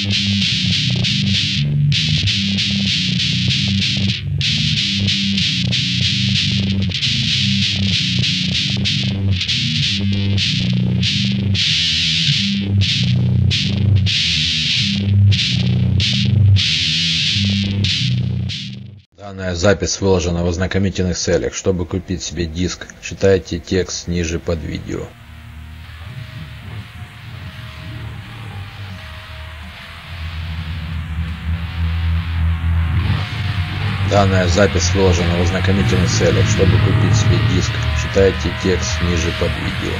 Данная запись выложена в ознакомительных целях. Чтобы купить себе диск, читайте текст ниже под видео. Данная запись выложена в ознакомительных целях. Чтобы купить себе диск, читайте текст ниже под видео.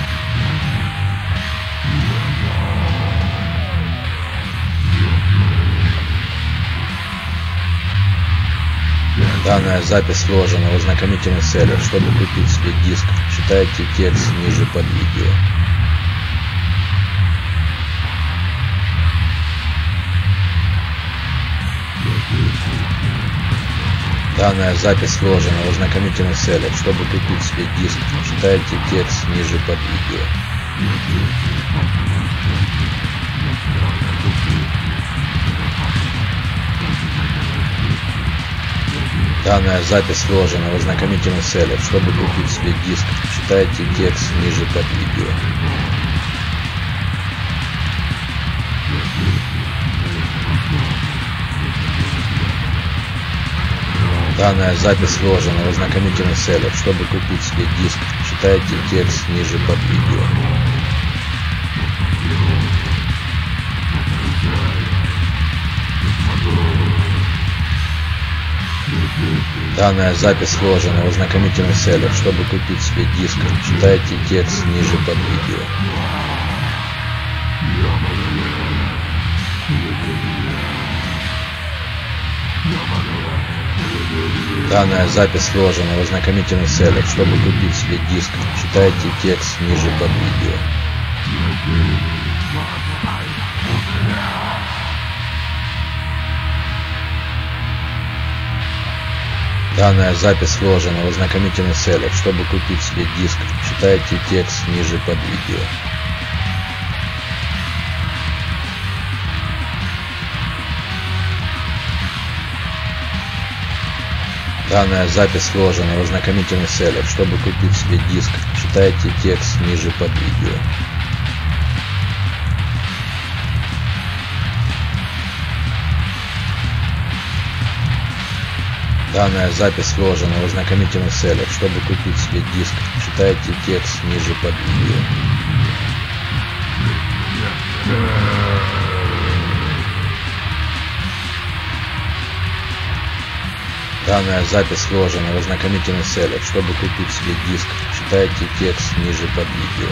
Данная запись выложена в ознакомительных целях. Чтобы купить себе диск, читайте текст ниже под видео. Данная запись выложена в ознакомительных целях. Чтобы купить себе диск, читайте текст ниже под видео. Данная запись выложена в ознакомительных целях. Чтобы купить себе диск, читайте текст ниже под видео. Данная запись выложена в ознакомительных целях. Чтобы купить себе диск, читайте текст ниже под видео. Данная запись выложена в ознакомительных целях. Чтобы купить себе диск, читайте текст ниже под видео. Данная запись выложена в ознакомительных целях. Чтобы купить себе диск, читайте текст ниже под видео. Данная запись выложена в ознакомительных целях. Чтобы купить себе диск, читайте текст ниже под видео. Данная запись выложена в ознакомительных целях. Чтобы купить себе диск, читайте текст ниже под видео. Данная запись выложена в ознакомительных целях. Чтобы купить себе диск, читайте текст ниже под видео. Данная запись выложена в ознакомительных целях. Чтобы купить себе диск, читайте текст ниже под видео.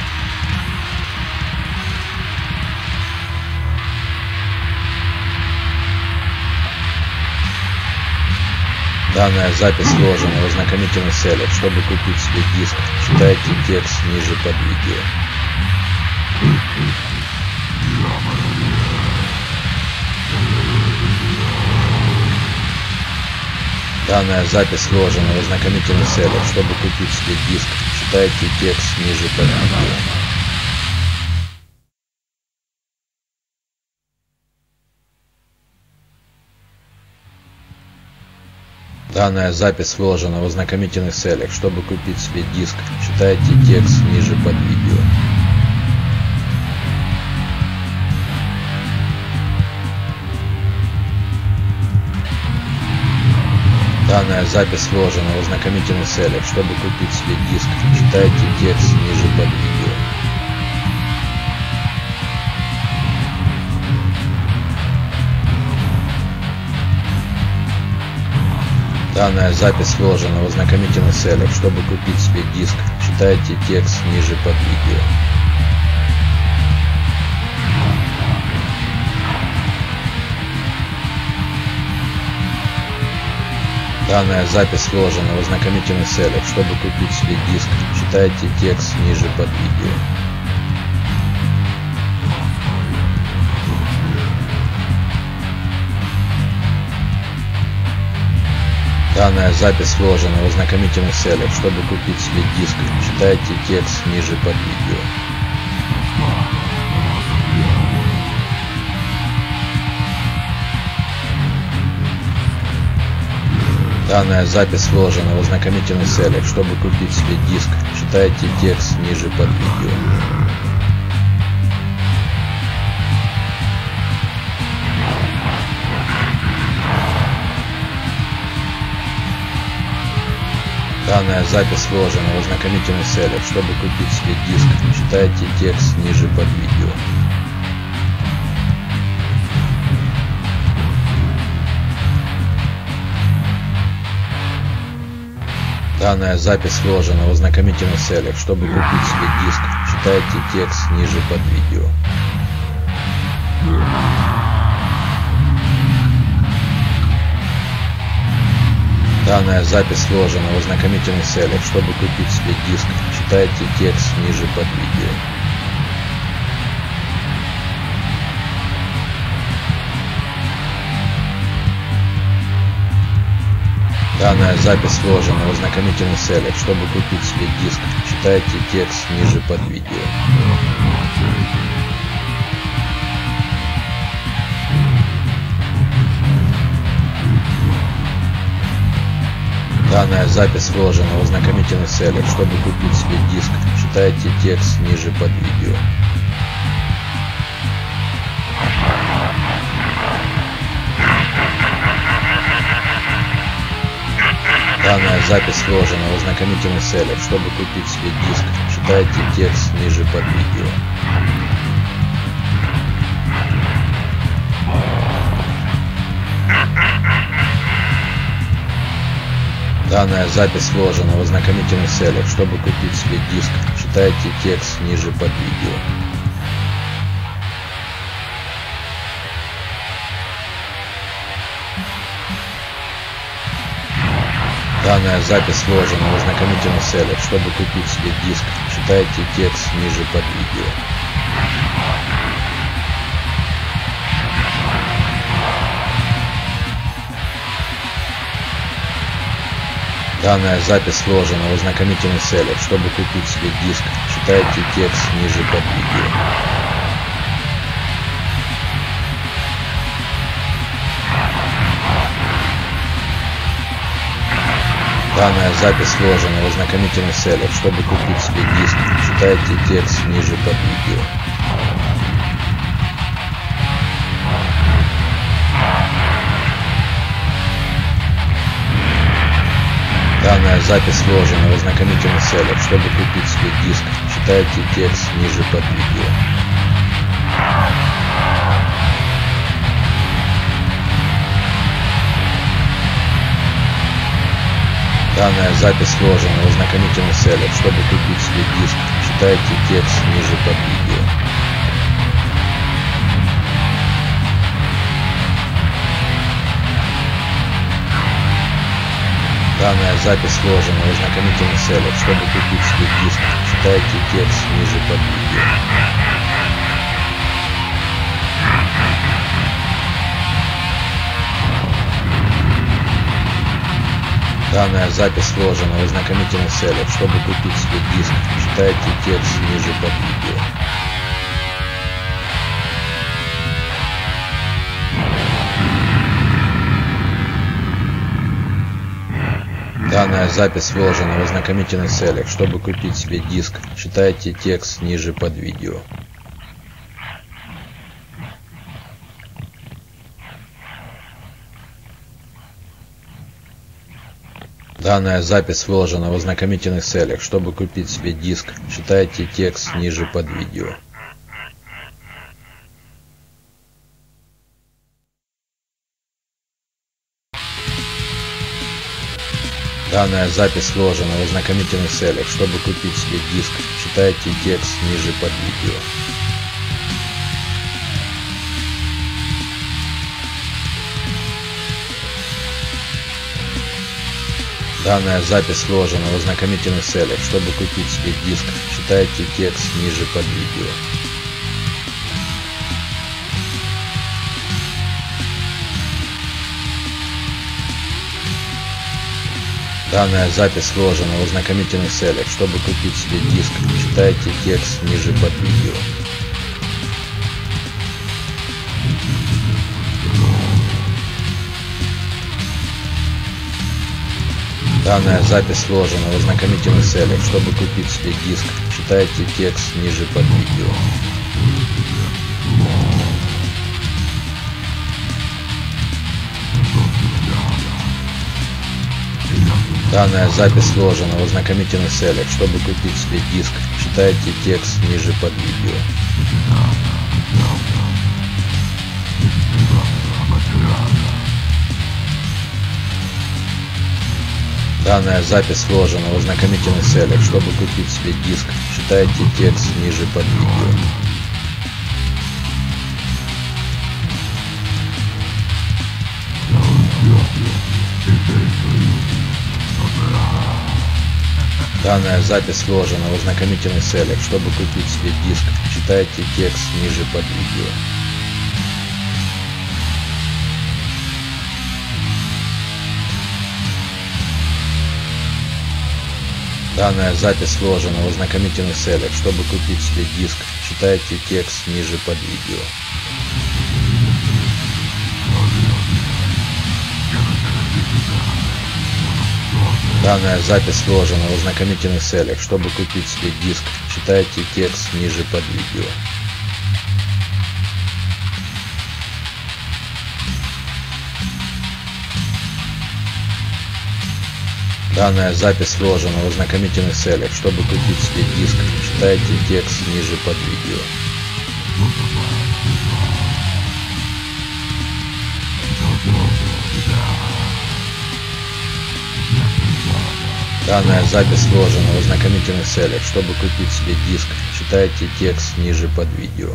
Данная запись выложена в ознакомительных целях. Чтобы купить себе диск, читайте текст ниже под видео. Данная запись выложена в ознакомительных целях. Чтобы купить себе диск, читайте текст ниже под видео. Данная запись выложена в ознакомительных целях. Чтобы купить себе диск, читайте текст ниже под видео. Данная запись выложена в ознакомительных целях. Чтобы купить себе диск, читайте текст ниже под видео. Данная запись выложена в ознакомительных целях. Чтобы купить себе диск, читайте текст ниже под видео. Данная запись выложена в ознакомительных целях. Чтобы купить себе диск, читайте текст ниже под видео. Данная запись выложена в ознакомительных целях. Чтобы купить себе диск, читайте текст ниже под видео. Данная запись выложена в ознакомительных целях. Чтобы купить себе диск, читайте текст ниже под видео. Данная запись выложена в ознакомительных целях. Чтобы купить себе диск, читайте текст ниже под видео. Данная запись выложена в ознакомительных целях. Чтобы купить себе диск, читайте текст ниже под видео. Данная запись выложена в ознакомительных целях. Чтобы купить себе диск, читайте текст ниже под видео. Данная запись выложена в ознакомительных целях. Чтобы купить себе диск, читайте текст ниже под видео. Данная запись выложена в ознакомительных целях. Чтобы купить себе диск, читайте текст ниже под видео. Данная запись выложена в ознакомительных целях. Чтобы купить себе диск, читайте текст ниже под видео. Данная запись выложена в ознакомительных целях. Чтобы купить себе диск, читайте текст ниже под видео. Данная запись выложена в ознакомительных целях. Чтобы купить себе диск, читайте текст ниже под видео. Данная запись выложена в ознакомительных целях. Чтобы купить себе диск, читайте текст ниже под видео. Данная запись выложена в ознакомительных целях. Чтобы купить себе диск, читайте текст ниже под видео. Данная запись выложена в ознакомительных целях. Чтобы купить себе диск, читайте текст ниже под видео. Данная запись выложена в ознакомительных целях. Чтобы купить себе диск, читайте текст ниже под видео. Данная запись выложена в ознакомительных целях. Чтобы купить себе диск, читайте текст ниже под видео. Данная запись выложена в ознакомительных целях. Чтобы купить себе диск, читайте текст ниже под видео. Данная запись выложена в ознакомительных целях. Чтобы купить себе диск, читайте текст ниже под видео. Данная запись выложена в ознакомительных целях. Чтобы купить себе диск, читайте текст ниже под видео. Данная запись выложена в ознакомительных целях. Чтобы купить себе диск, читайте текст ниже под видео. Данная запись выложена в ознакомительных целях. Чтобы купить себе диск, читайте текст ниже под видео. Данная запись выложена в ознакомительных целях. Чтобы купить себе диск, читайте текст ниже под видео. Данная запись сложена в ознакомительных целях. Чтобы купить себе диск, читайте текст ниже под видео. Данная запись сложена в ознакомительных целях. Чтобы купить себе диск, читайте текст ниже под видео. Данная запись сложена в ознакомительных целях. Чтобы купить себе диск, читайте текст ниже под видео. Данная запись сложена в ознакомительных целях. Чтобы купить себе диск, читайте текст ниже под видео. Данная запись сложена в ознакомительных целях. Чтобы купить себе диск, читайте текст ниже под видео. Данная запись сложена в ознакомительных целях. Чтобы купить себе диск, читайте текст ниже под видео. Данная запись сложена в ознакомительных целях. Чтобы купить себе диск, читайте текст ниже под видео. Данная запись сложена в ознакомительных целях. Чтобы купить себе диск, читайте текст ниже под видео.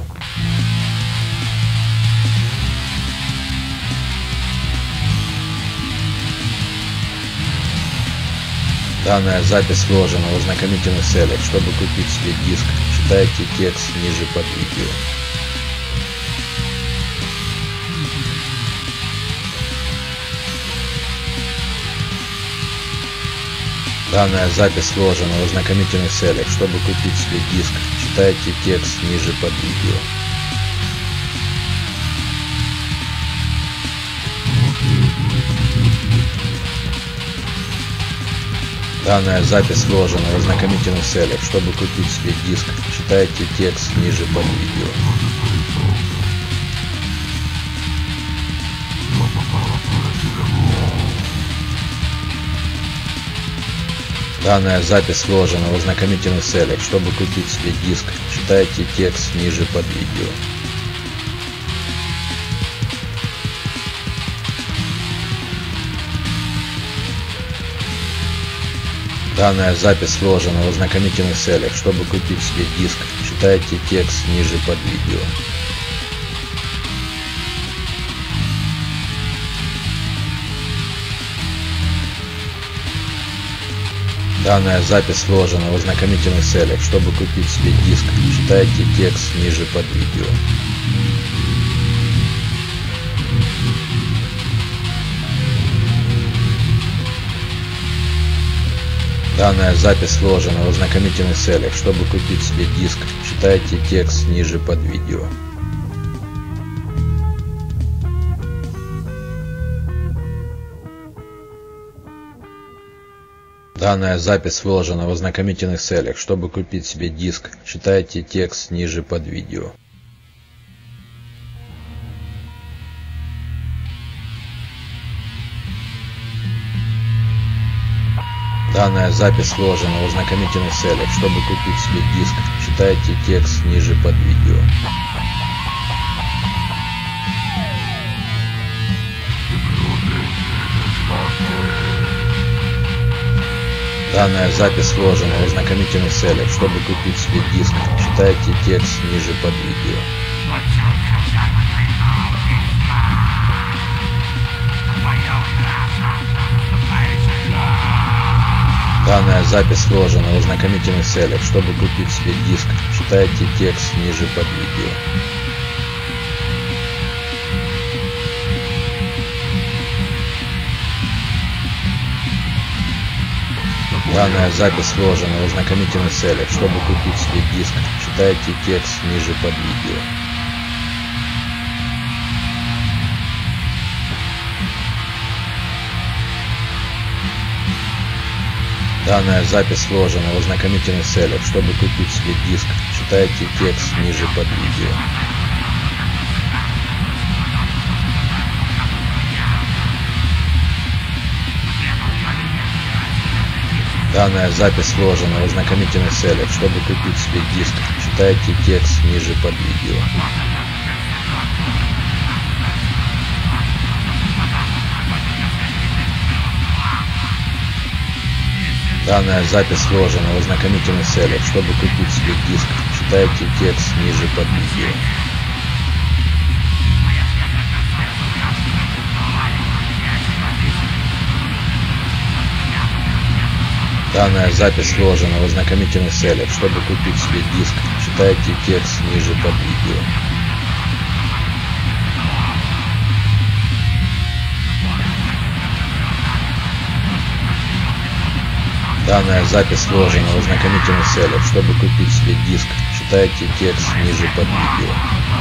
Данная запись сложена в ознакомительных целях. Чтобы купить себе диск, читайте текст ниже под видео. Данная запись сложена в ознакомительных целях. Чтобы купить себе диск, читайте текст ниже под видео. Данная запись сложена в ознакомительных целях. Чтобы купить себе диск, читайте текст ниже под видео. Данная запись сложена в ознакомительных целях. Чтобы купить себе диск, читайте текст ниже под видео. Данная запись сложена в ознакомительных целях. Чтобы купить себе диск, читайте текст ниже под видео. Данная запись сложена в ознакомительных целях. Чтобы купить себе диск, читайте текст ниже под видео. Данная запись сложена в ознакомительных целях. Чтобы купить себе диск, читайте текст ниже под видео. Данная запись сложена в ознакомительных целях. Чтобы купить себе диск, читайте текст ниже под видео. Данная запись сложена в ознакомительных целях. Чтобы купить себе диск, читайте текст ниже под видео. Данная запись сложена в ознакомительных целях. Чтобы купить себе диск, читайте текст ниже под видео. Данная запись сложена в ознакомительных целях. Чтобы купить себе диск, читайте текст ниже под видео. Данная запись сложена в ознакомительных целях. Чтобы купить себе диск, читайте текст ниже под видео. Данная запись сложена в ознакомительных целях. Чтобы купить себе диск, читайте текст ниже под видео. Данная запись сложена в ознакомительных целях. Чтобы купить себе диск, читайте текст ниже под видео. Данная запись сложена в ознакомительных целях. Чтобы купить себе диск, читайте текст ниже под видео. Данная запись сложена в ознакомительных целях. Чтобы купить себе диск, читайте текст ниже под видео. Данная запись сложена в ознакомительных целях. Чтобы купить себе диск, читайте текст ниже под видео.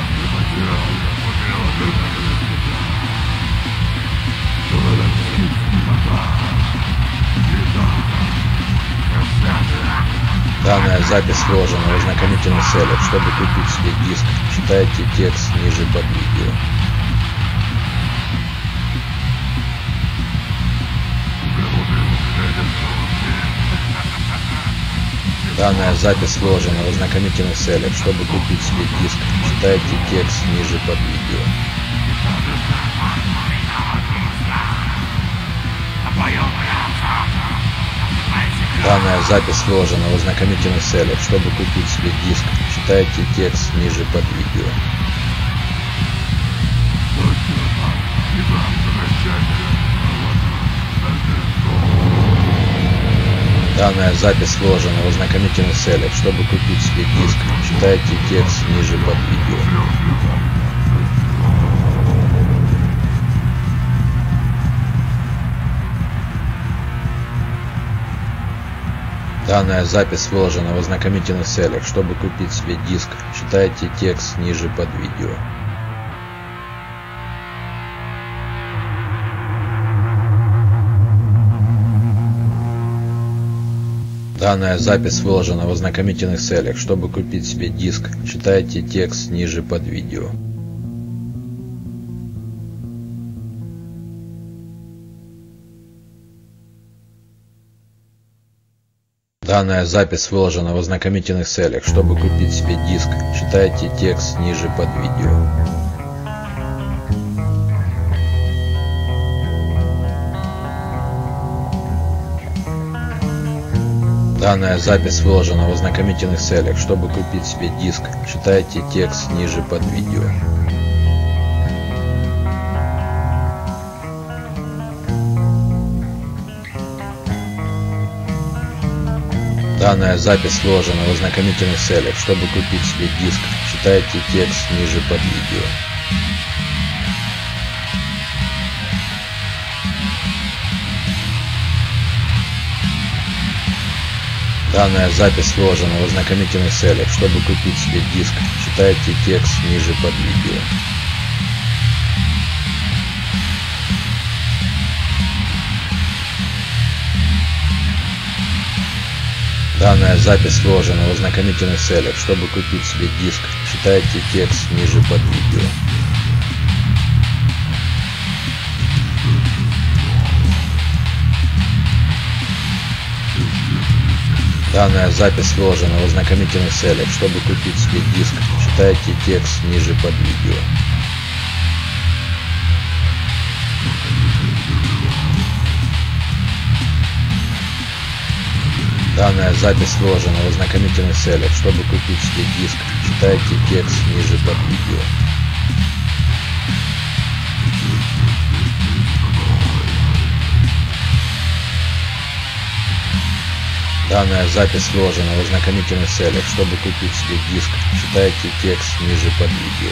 Данная запись сложена в ознакомительных целях. Чтобы купить себе диск, читайте текст ниже под видео. Данная запись сложена в ознакомительных целях. Чтобы купить себе диск, читайте текст ниже под видео. Данная запись сложена в ознакомительных целях. Чтобы купить себе диск, читайте текст ниже под видео. Данная запись сложена в ознакомительных целях. Чтобы купить себе диск, читайте текст ниже под видео. Данная запись сложена в ознакомительных целях. Чтобы купить себе диск, читайте текст ниже под видео. Данная запись выложена в ознакомительных целях. Чтобы купить себе диск, читайте текст ниже под видео. Данная запись выложена в ознакомительных целях. Чтобы купить себе диск, читайте текст ниже под видео. Данная запись выложена в ознакомительных целях. Чтобы купить себе диск, читайте текст ниже под видео. Данная запись выложена в ознакомительных целях. Чтобы купить себе диск, читайте текст ниже под видео. Данная запись выложена в ознакомительных целях. Чтобы купить себе диск, читайте текст ниже под видео. Данная запись выложена в ознакомительных целях. Чтобы купить себе диск, читайте текст ниже под видео. Данная запись выложена в ознакомительных целях. Чтобы купить себе диск, читайте текст ниже под видео. Данная запись выложена в ознакомительных целях. Чтобы купить себе диск, читайте текст ниже под видео. Данная запись выложена в ознакомительных целях. Чтобы купить себе диск, читайте текст ниже под видео.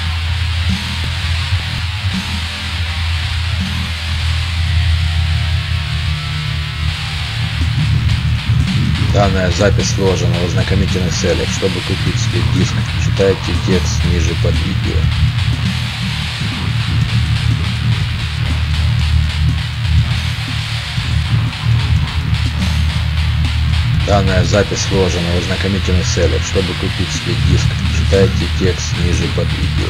Данная запись выложена в ознакомительных целях. Чтобы купить себе диск, читайте текст ниже под видео. Данная запись сложена в ознакомительных целях. Чтобы купить себе диск, читайте текст ниже под видео.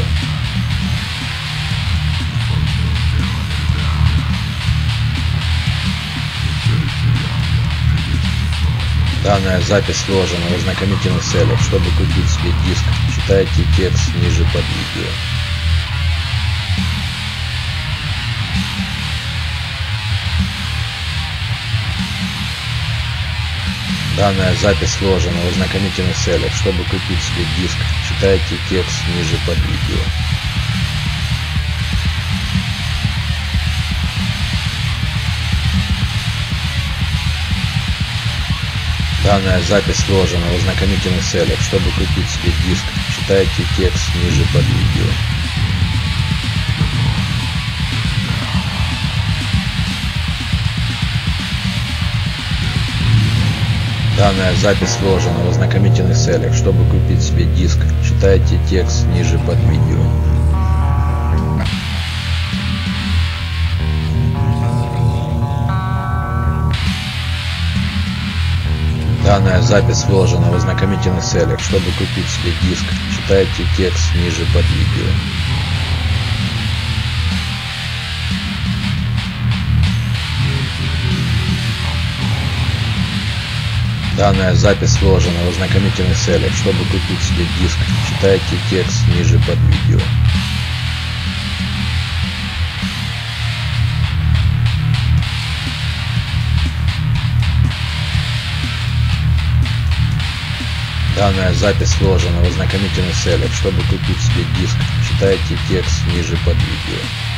Данная запись сложена в ознакомительных целях. Чтобы купить себе диск, читайте текст ниже под видео. Данная запись сложена в ознакомительных целях. Чтобы купить себе диск, читайте текст ниже под видео. Данная запись сложена в ознакомительных целях. Чтобы купить себе диск, читайте текст ниже под видео. Данная запись сложена в ознакомительных целях. Чтобы купить себе диск, читайте текст ниже под видео. Данная запись сложена в ознакомительных целях. Чтобы купить себе диск, читайте текст ниже под видео. Данная запись сложена в ознакомительных целях. Чтобы купить себе диск, читайте текст ниже под видео. Данная запись сложена в ознакомительных целях. Чтобы купить себе диск, читайте текст ниже под видео.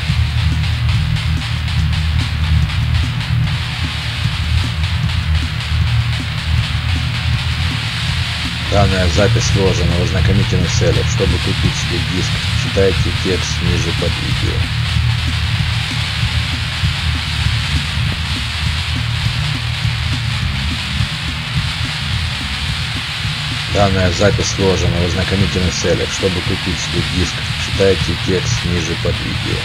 Данная запись сложена в ознакомительных целях. Чтобы купить себе диск, читайте текст ниже под видео. Данная запись сложена в ознакомительных целях. Чтобы купить себе диск, читайте текст ниже под видео.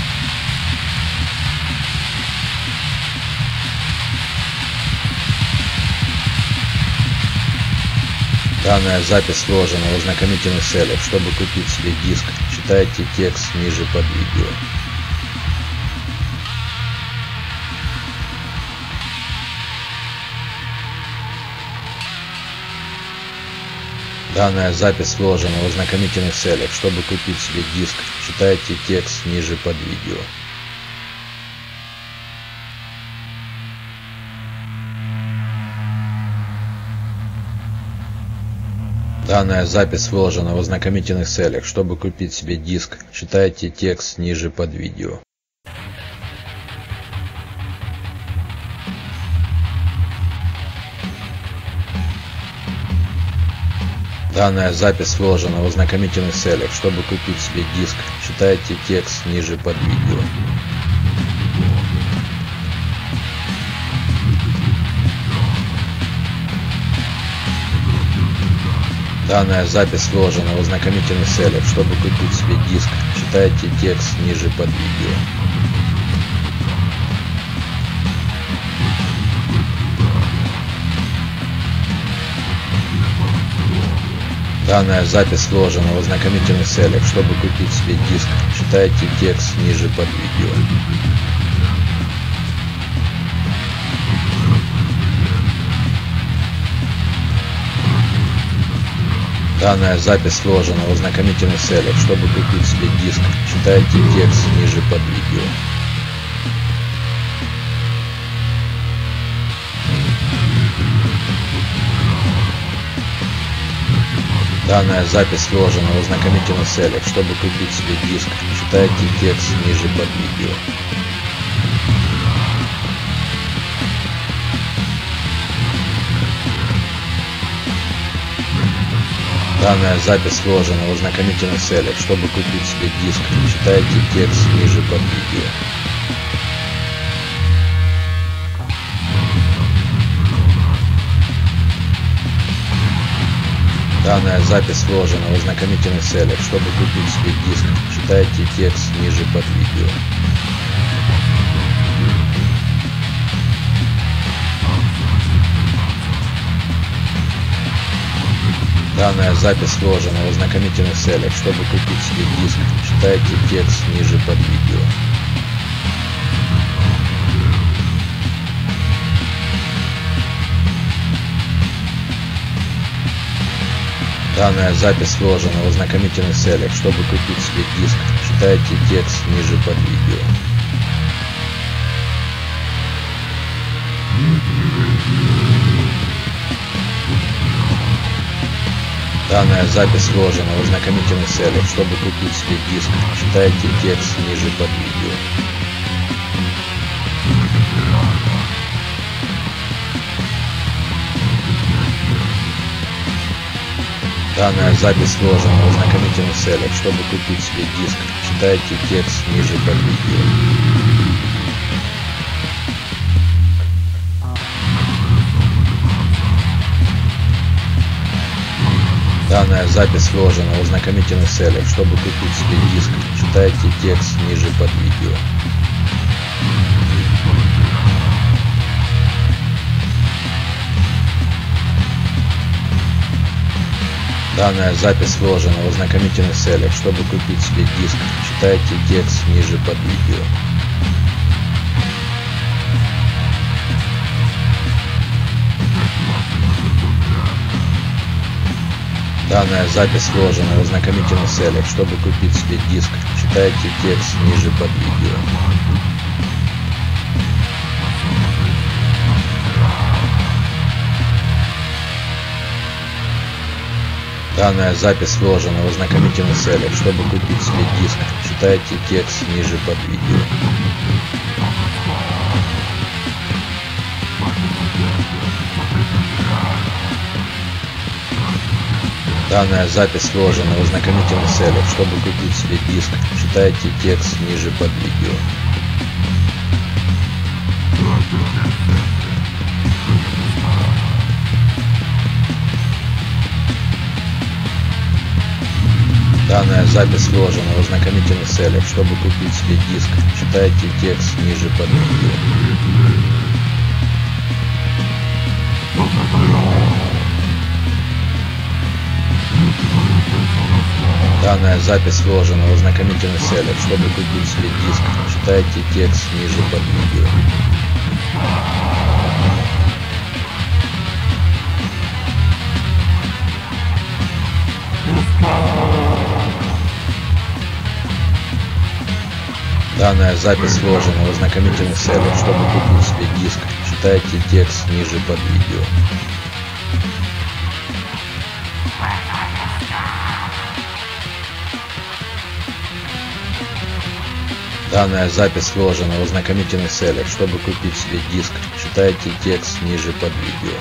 Данная запись сложена в ознакомительных целях. Чтобы купить себе диск, читайте текст ниже под видео. Данная запись сложена в ознакомительных целях. Чтобы купить себе диск, читайте текст ниже под видео. Данная запись сложена в ознакомительных целях. Чтобы купить себе диск, читайте текст ниже под видео. Данная запись сложена в ознакомительных целях. Чтобы купить себе диск, читайте текст ниже под видео. Данная запись сложена в ознакомительных целях. Чтобы купить себе диск, читайте текст ниже под видео. Данная запись сложена в ознакомительных целях. Чтобы купить себе диск, читайте текст ниже под видео. Данная запись сложена в ознакомительных целях. Чтобы купить себе диск, читайте текст ниже под видео. Данная запись сложена в ознакомительных целях. Чтобы купить себе диск, читайте текст ниже под видео. Данная запись сложена в ознакомительных целях. Чтобы купить себе диск, читайте текст ниже под видео. Данная запись сложена в ознакомительных целях. Чтобы купить себе диск, читайте текст ниже под видео. Данная запись сложена в ознакомительных целях. Чтобы купить себе диск, читайте текст ниже под видео. Данная запись сложена в ознакомительных целях. Чтобы купить себе диск, читайте текст ниже под видео. Данная запись сложена в ознакомительных целях. Чтобы купить себе диск, читайте текст ниже под видео. Данная запись сложена в ознакомительных целях. Чтобы купить себе диск, читайте текст ниже под видео. Данная запись сложена в ознакомительных целях. Чтобы купить себе диск, читайте текст ниже под видео. Данная запись сложена в ознакомительных целях. Чтобы купить себе диск, читайте текст ниже под видео. Данная запись сложена в ознакомительных целях. Чтобы купить себе диск, читайте текст ниже под видео. Данная запись сложена в ознакомительных целях. Чтобы купить себе диск, читайте текст ниже под видео. Данная запись сложена в ознакомительных целях. Чтобы купить себе диск, читайте текст ниже под видео. Данная запись сложена в ознакомительных целях. Чтобы купить себе диск, читайте текст ниже под видео. Данная запись сложена в ознакомительных целях. Чтобы купить себе диск, читайте текст ниже под видео. Данная запись сложена в ознакомительных целях. Чтобы купить себе диск, читайте текст ниже под видео. Данная запись сложена в ознакомительных целях. Чтобы купить себе диск, читайте текст ниже под видео.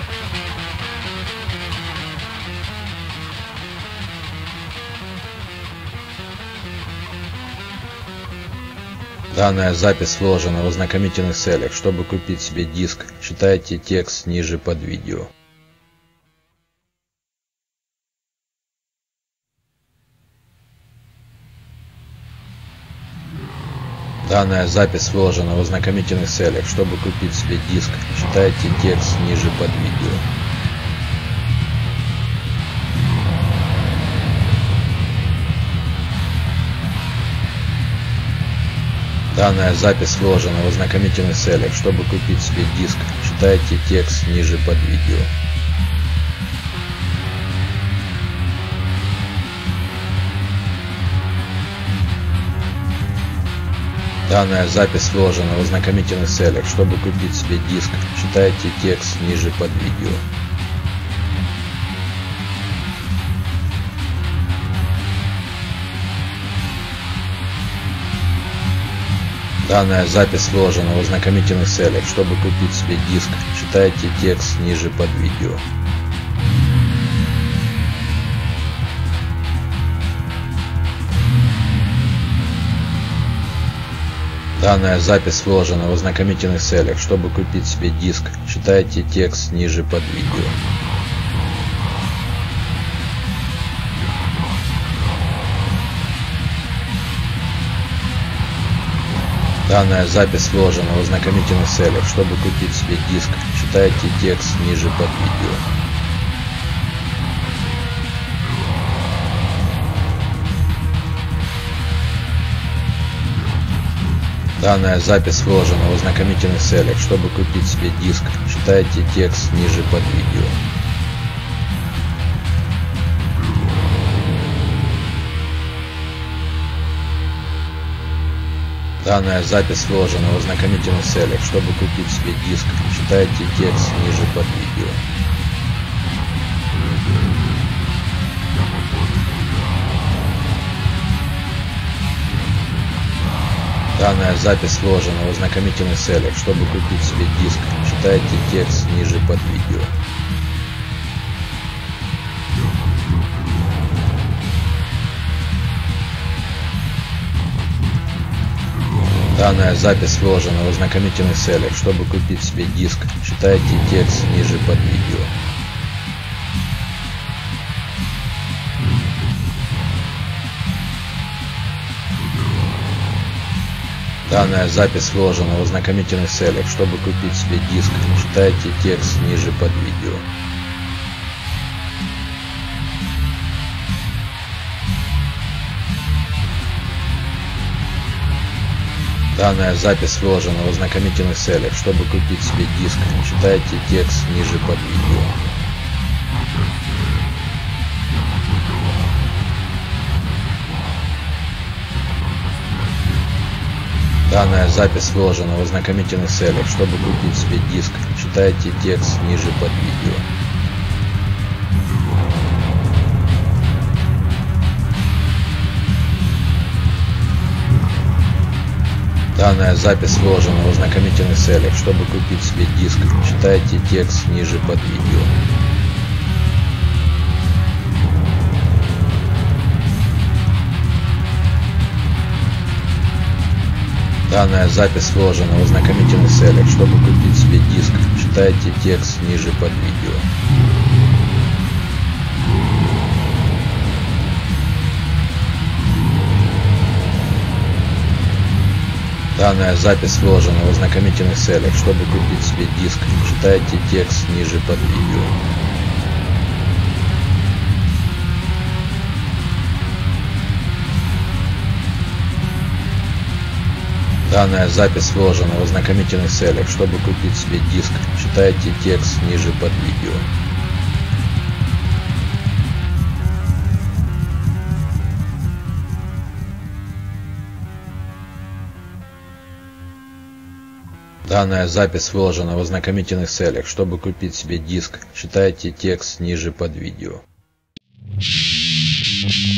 Данная запись сложена в ознакомительных целях. Чтобы купить себе диск, читайте текст ниже под видео. Данная запись сложена в ознакомительных целях. Чтобы купить себе диск, читайте текст ниже под видео. Данная запись сложена в ознакомительных целях. Чтобы купить себе диск, читайте текст ниже под видео. Данная запись сложена в ознакомительных целях. Чтобы купить себе диск, читайте текст ниже под видео. Данная запись сложена в ознакомительных целях. Чтобы купить себе диск, читайте текст ниже под видео. Данная запись сложена в ознакомительных целях. Чтобы купить себе диск, читайте текст ниже под видео. Данная запись сложена в ознакомительных целях. Чтобы купить себе диск, читайте текст ниже под видео. Данная запись выложена в ознакомительных целях. Чтобы купить себе диск, читайте текст ниже под видео. Данная запись выложена в ознакомительных целях. Чтобы купить себе диск, читайте текст ниже под видео. Данная запись выложена в ознакомительных целях. Чтобы купить себе диск, читайте текст ниже под видео. Данная запись выложена в ознакомительных целях. Чтобы купить себе диск, читайте текст ниже под видео. Данная запись выложена в ознакомительных целях. Чтобы купить себе диск, читайте текст ниже под видео. Данная запись выложена в ознакомительных целях. Чтобы купить себе диск, читайте текст ниже под видео. Данная запись выложена в ознакомительных целях. Чтобы купить себе диск, читайте текст ниже под видео. Данная запись выложена в ознакомительных целях. Чтобы купить себе диск, читайте текст ниже под видео. Данная запись выложена в ознакомительных целях. Чтобы купить себе диск, читайте текст ниже под видео. Данная запись выложена в ознакомительных целях. Чтобы купить себе диск, читайте текст ниже под видео. Данная запись выложена в ознакомительных целях. Чтобы купить себе диск, читайте текст ниже под видео. Данная запись выложена в ознакомительных целях. Чтобы купить себе диск, читайте текст ниже под видео.